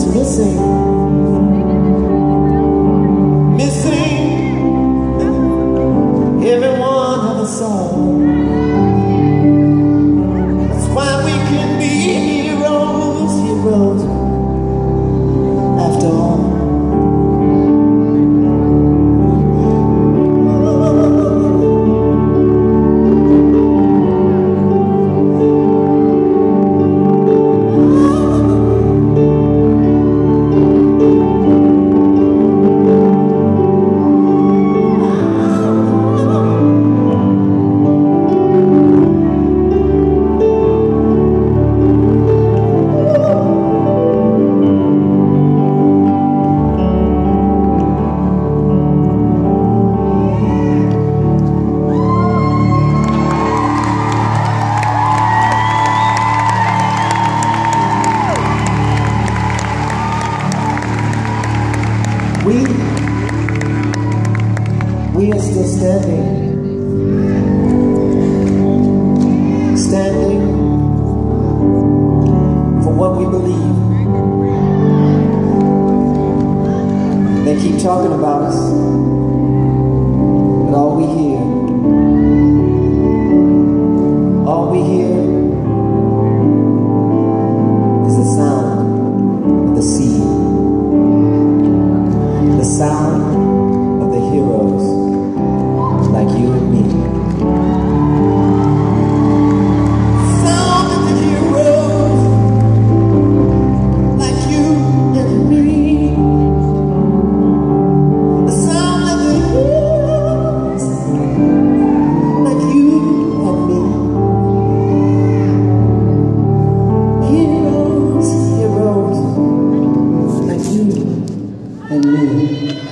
missing. Missing every one of us all. That's why we can be heroes, heroes after all. We are still standing for what we believe. They keep talking about us, but all we hear is the sound of the sea, the sound of the heroes like you and me. Sound of the heroes like you and me. The sound of the heroes like you and me. Heroes, heroes like you and me.